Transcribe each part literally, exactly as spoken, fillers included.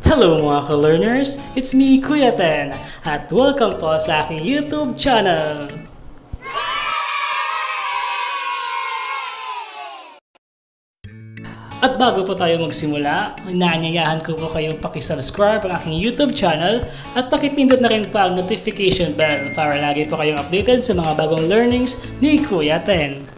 Hello mga ka-learners! It's me, Kuya TEN, at welcome po sa aking YouTube channel! At bago po tayo magsimula, inaanyayahan ko po kayong pakisubscribe ang aking YouTube channel at pakipindot na rin pa ang notification bell para lagi po kayong updated sa mga bagong learnings ni Kuya TEN.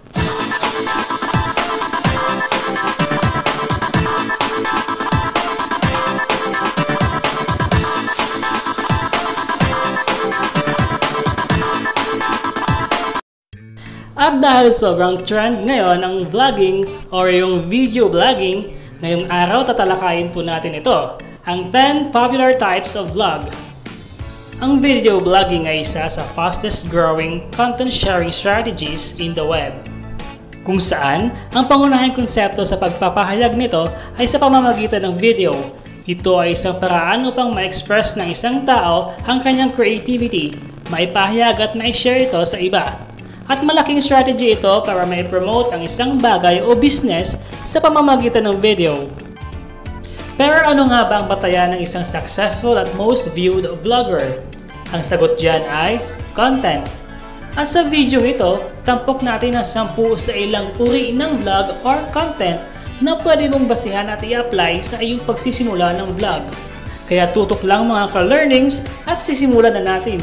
At dahil sobrang trend ngayon ang vlogging or yung video vlogging, ngayong araw tatalakayin po natin ito, ang ten popular types of vlog. Ang video vlogging ay isa sa fastest growing content sharing strategies in the web, kung saan ang pangunahing konsepto sa pagpapahayag nito ay sa pamamagitan ng video. Ito ay isang paraan upang ma-express ng isang tao ang kanyang creativity, maipahayag at ma-share ito sa iba. At malaking strategy ito para ma-promote ang isang bagay o business sa pamamagitan ng video. Pero ano nga ba ang batayan ng isang successful at most viewed vlogger? Ang sagot dyan ay content. At sa video ito, tampok natin ang sampu sa ilang uri ng vlog or content na pwede mong basihan at i-apply sa iyong pagsisimula ng vlog. Kaya tutok lang mga ka-learnings at sisimulan na natin.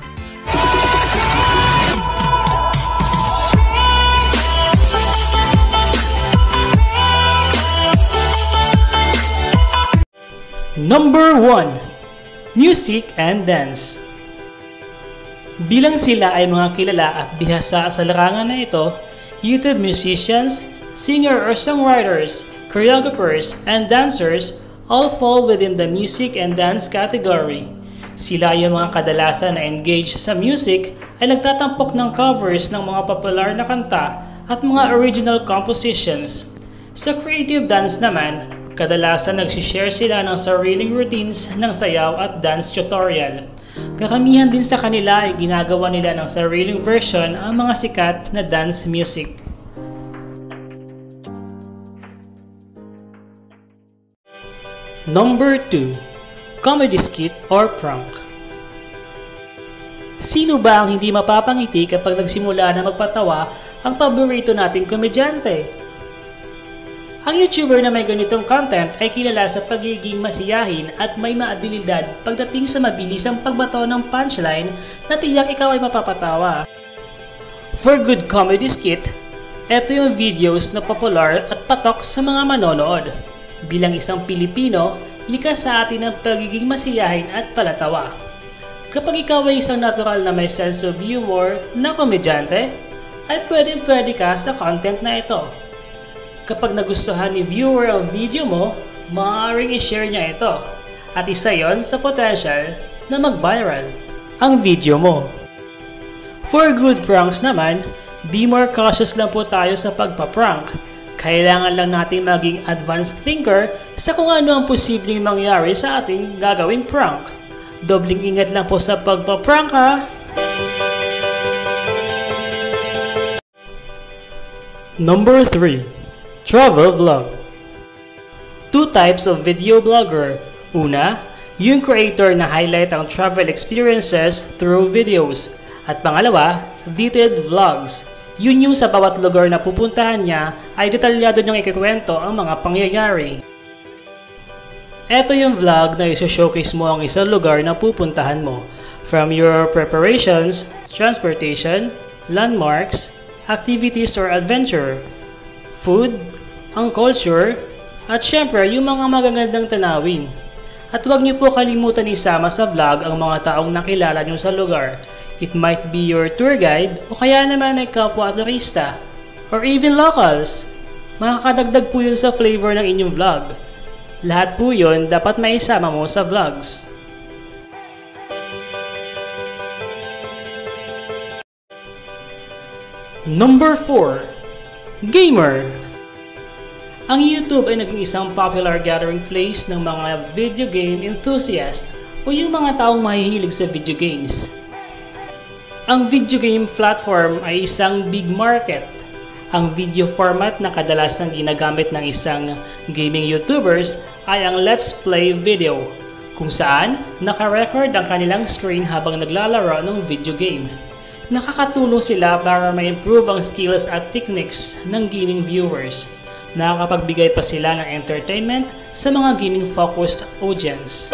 Number one. Music and Dance. Bilang sila ay mga kilala at bihasa sa larangan na ito, YouTube musicians, singer or songwriters, choreographers, and dancers all fall within the music and dance category. Sila ay mga kadalasan na engaged sa music ay nagtatampok ng covers ng mga popular na kanta at mga original compositions. Sa creative dance naman, kadalasan nagsishare sila ng sariling routines ng sayaw at dance tutorial. Karamihan din sa kanila ay ginagawa nila ng sariling version ang mga sikat na dance music. Number two. Comedy skit or prank. Sino ba ang hindi mapapangiti kapag nagsimula na magpatawa ang paborito nating komedyante? Ang YouTuber na may ganitong content ay kilala sa pagiging masiyahin at may maabilidad pagdating sa mabilisang pagbato ng punchline na tiyak ikaw ay mapapatawa. For good comedy skit, ito yung videos na popular at patok sa mga manonood. Bilang isang Pilipino, likas sa atin ang pagiging masiyahin at palatawa. Kapag ikaw ay isang natural na may sense of humor na komedyante, ay pwede-pwede ka sa content na ito. Kapag nagustuhan ni viewer ang video mo, maaaring i-share niya ito. At isa yon sa potential na mag-viral ang video mo. For good pranks naman, be more cautious lang po tayo sa pagpa-prank. Kailangan lang natin maging advanced thinker sa kung ano ang posibleng mangyari sa ating gagawing prank. Dobling ingat lang po sa pagpa-prank ha! Number three. Travel vlog. Two types of video blogger. Una, yung creator na highlight ang travel experiences through videos. At pangalawa, detailed vlogs. Yun yung sa bawat lugar na pupuntahan niya ay detalyado niyang ikikwento ang mga pangyayari. Ito yung vlog na iso-showcase mo ang isang lugar na pupuntahan mo. From your preparations, transportation, landmarks, activities or adventure, food, ang culture, at syempre yung mga magagandang tanawin. At huwag niyo po kalimutan isama sa vlog ang mga taong nakilala niyo sa lugar. It might be your tour guide o kaya naman ay kapwa turista or even locals. Makakadagdag po yun sa flavor ng inyong vlog. Lahat po yun dapat maisama mo sa vlogs. Number four. Gamer. Ang YouTube ay naging isang popular gathering place ng mga video game enthusiast o yung mga taong mahihilig sa video games. Ang video game platform ay isang big market Ang video format na kadalasang ginagamit ng isang gaming YouTubers ay ang Let's Play video, kung saan naka-record ang kanilang screen habang naglalaro ng video game. Nakakatulong sila para ma-improve ang skills at techniques ng gaming viewers. Nakakapagbigay pa sila ng entertainment sa mga gaming-focused audience.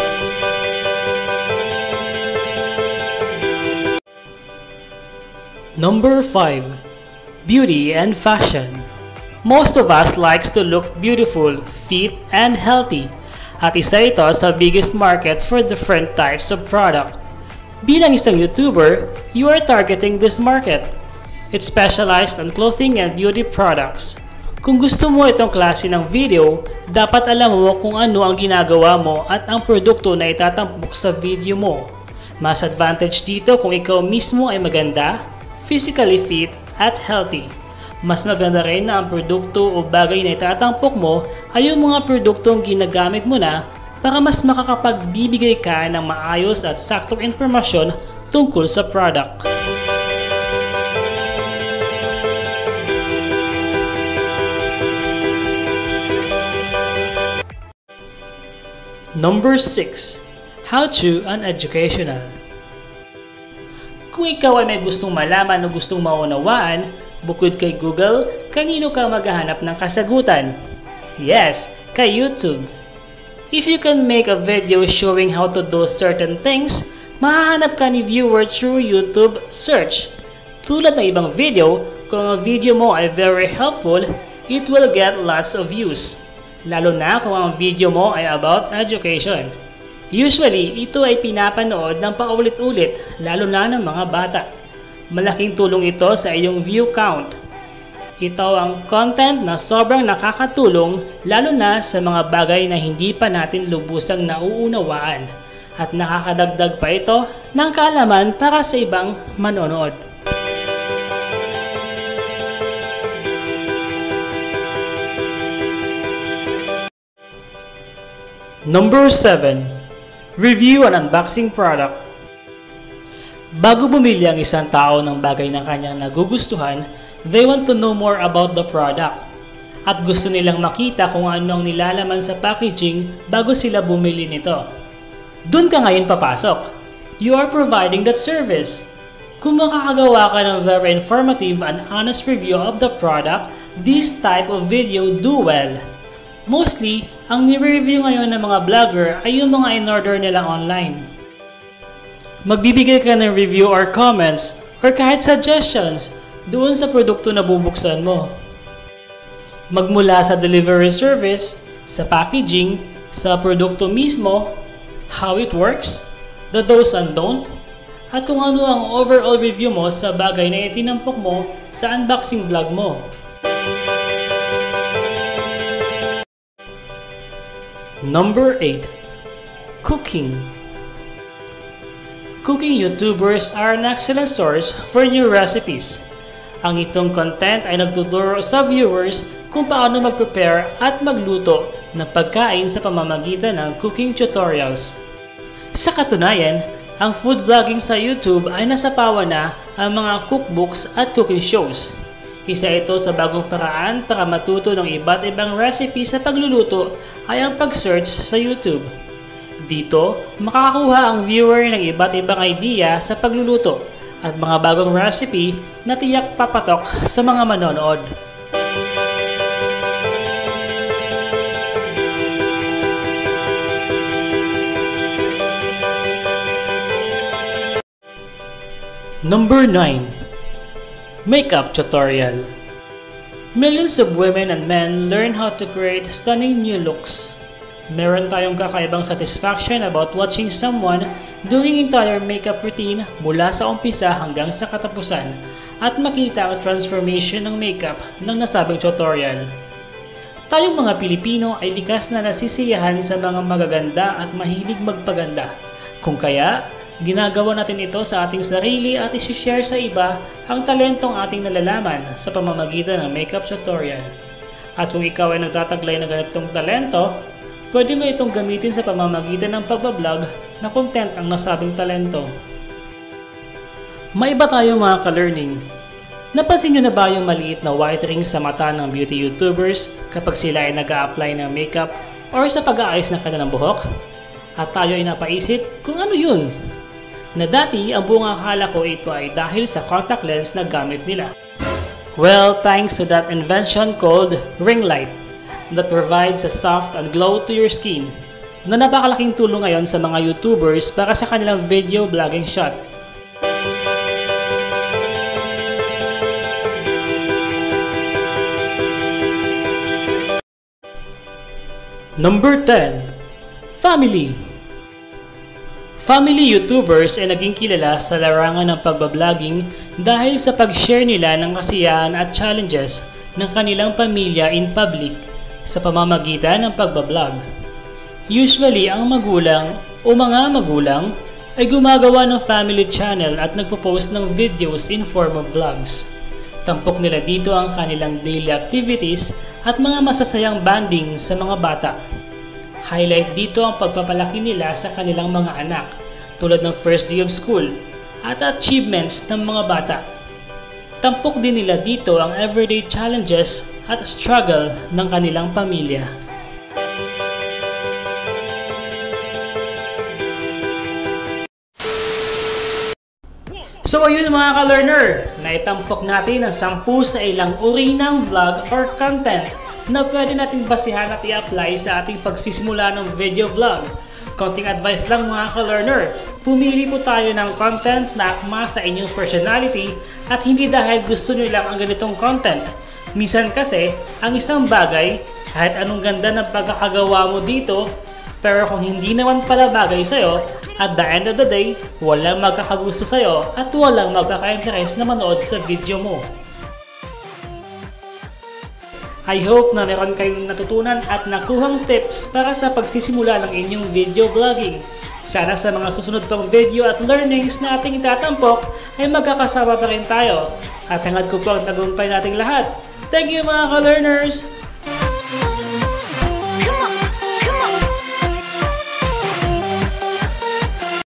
Number five. Beauty and fashion. Most of us likes to look beautiful, fit, and healthy. At isa ito sa biggest market for different types of product. Bilang isang YouTuber, you are targeting this market. It's specialized on clothing and beauty products. Kung gusto mo itong klase ng video, dapat alam mo kung ano ang ginagawa mo at ang produkto na itatampok sa video mo. Mas advantage dito kung ikaw mismo ay maganda, physically fit, at healthy. Mas maganda rin na ang produkto o bagay na itatampok mo ay yung mga produktong ginagamit mo na para mas makakapagbibigay ka ng maayos at saktong impormasyon tungkol sa product. Number six. How-to and educational. Kung ikaw ay may gustong malaman o gustong maunawaan, bukod kay Google, kanino ka maghahanap ng kasagutan? Yes, kay YouTube. If you can make a video showing how to do certain things, mahahanap ka ni viewer through YouTube search. Tulad ng ibang video, kung ang video mo ay very helpful, it will get lots of views. Lalo na kung ang video mo ay about education. Usually, ito ay pinapanood ng paulit-ulit, lalo na ng mga bata. Malaking tulong ito sa iyong view count. Ito ang content na sobrang nakakatulong, lalo na sa mga bagay na hindi pa natin lubusang nauunawaan. At nakakadagdag pa ito ng kaalaman para sa ibang manonood. Number seven. Review and unboxing product. Bago bumili ang isang tao ng bagay na kanyang nagugustuhan, they want to know more about the product. At gusto nilang makita kung ano ang nilalaman sa packaging bago sila bumili nito. Doon ka ngayon papasok. You are providing that service. Kung makakagawa ka ng very informative and honest review of the product, this type of video do well. Mostly, ang nire-review ngayon ng mga vlogger ay yung mga in-order nila online. Magbibigay ka ng review or comments or kahit suggestions doon sa produkto na bubuksan mo. Magmula sa delivery service, sa packaging, sa produkto mismo, how it works, the do's and don't, at kung ano ang overall review mo sa bagay na itinampok mo sa unboxing vlog mo. Number eight. Cooking. Cooking YouTubers are an excellent source for new recipes. Ang itong content ay nagtuturo sa viewers kung paano mag-prepare at magluto ng pagkain sa pamamagitan ng cooking tutorials. Sa katunayan, ang food vlogging sa YouTube ay nasapawan na ang mga cookbooks at cooking shows. Isa ito sa bagong paraan para matuto ng iba't ibang recipe sa pagluluto ay ang pag-search sa YouTube. Dito, makakakuha ang viewer ng iba't ibang idea sa pagluluto at mga bagong recipe na tiyak papatok sa mga manonood. Number nine. Makeup tutorial. Millions of women and men learn how to create stunning new looks. Meron tayong kakaibang satisfaction about watching someone doing entire makeup routine mula sa umpisa hanggang sa katapusan at makita ang transformation ng makeup ng nasabing tutorial. Tayong mga Pilipino ay likas na nasisiyahan sa mga magaganda at mahilig magpaganda. Kung kaya, ginagawa natin ito sa ating sarili at isi-share sa iba ang talentong ating nalalaman sa pamamagitan ng makeup tutorial. At kung ikaw ay nagtataglay ng ganitong talento, pwede mo itong gamitin sa pamamagitan ng pagbablog na content ang nasabing talento. May iba tayong mga ka-learning. Napansin nyo na ba yung maliit na white rings sa mata ng beauty YouTubers kapag sila ay nag-a-apply ng makeup or sa pag-aayos ng kanilang buhok? At tayo ay napaisip kung ano yun? Na dati ang buong akala ko ito ay dahil sa contact lens na gamit nila. Well, thanks to that invention called ring light that provides a soft and glow to your skin na napakalaking tulong ngayon sa mga YouTubers para sa kanilang video vlogging shot. Number ten. Family. Family YouTubers ay naging kilala sa larangan ng pagbabloging dahil sa pag-share nila ng kasiyahan at challenges ng kanilang pamilya in public sa pamamagitan ng pagbablog. Usually, ang magulang o mga magulang ay gumagawa ng family channel at nagpo-post ng videos in form of vlogs. Tampok nila dito ang kanilang daily activities at mga masasayang banding sa mga bata. Highlight dito ang pagpapalaki nila sa kanilang mga anak tulad ng first day of school at achievements ng mga bata. Tampok din nila dito ang everyday challenges at struggle ng kanilang pamilya. So ayun mga ka-learner, naitampok natin ang sampu sa ilang uri ng vlog or content na pwede nating basihan at i-apply sa ating pagsisimula ng video vlog. Konting advice lang mga ka-learner, pumili po tayo ng content na akma sa inyong personality at hindi dahil gusto nyo lang ang ganitong content. Minsan kasi, ang isang bagay, kahit anong ganda ng pagkakagawa mo dito, pero kung hindi naman pala bagay sa'yo, at the end of the day, walang magkakagusto sa'yo at walang magkaka-interest na manood sa video mo. I hope na meron kayong natutunan at nakuhang tips para sa pagsisimula ng inyong video vlogging. Sana sa mga susunod pang video at learnings na ating itatampok ay magkakasama pa rin tayo. At hangad ko po ang tagumpay nating lahat. Thank you mga ka-learners!